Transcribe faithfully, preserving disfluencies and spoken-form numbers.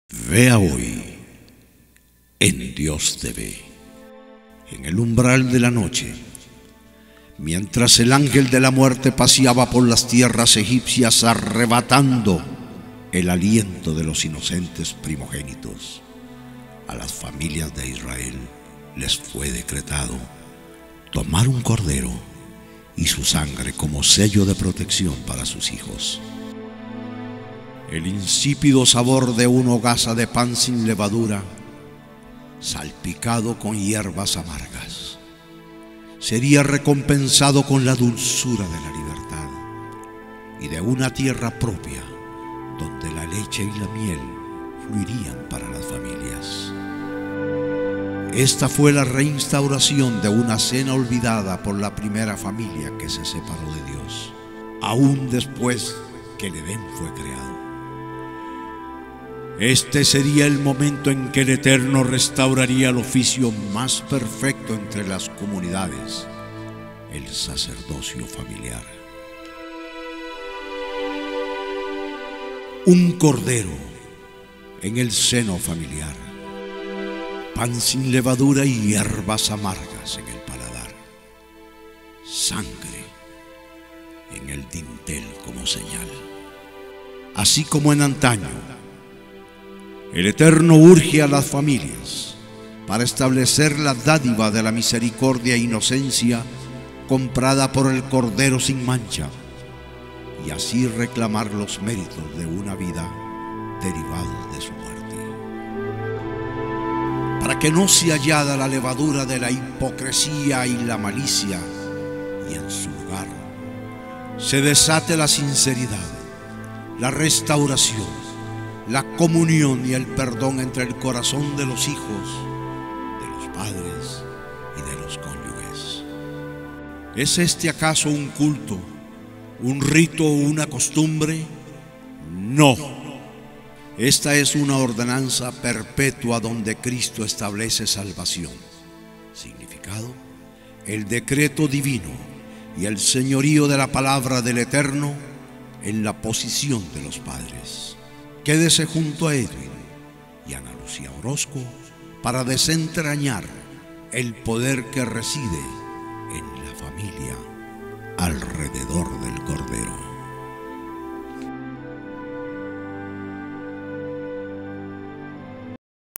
Vea hoy en Dios T V. En el umbral de la noche, mientras el ángel de la muerte paseaba por las tierras egipcias arrebatando el aliento de los inocentes primogénitos, a las familias de Israel les fue decretado tomar un cordero y su sangre como sello de protección para sus hijos. El insípido sabor de una hogaza de pan sin levadura, salpicado con hierbas amargas, sería recompensado con la dulzura de la libertad y de una tierra propia donde la leche y la miel fluirían para las familias. Esta fue la reinstauración de una cena olvidada por la primera familia que se separó de Dios, aún después que el Edén fue creado. Este sería el momento en que el Eterno restauraría el oficio más perfecto entre las comunidades, el sacerdocio familiar. Un cordero en el seno familiar, pan sin levadura y hierbas amargas en el paladar, sangre en el dintel como señal. Así como en antaño, el Eterno urge a las familias para establecer la dádiva de la misericordia e inocencia comprada por el Cordero sin mancha, y así reclamar los méritos de una vida derivados de su muerte. Para que no se hallada la levadura de la hipocresía y la malicia, y en su lugar se desate la sinceridad, la restauración, la comunión y el perdón entre el corazón de los hijos, de los padres y de los cónyuges. ¿Es este acaso un culto, un rito o una costumbre? No. Esta es una ordenanza perpetua donde Cristo establece salvación. Significado: el decreto divino y el señorío de la palabra del Eterno en la posición de los padres. Quédese junto a Edwin y Ana Lucía Orozco para desentrañar el poder que reside en la familia alrededor del Cordero.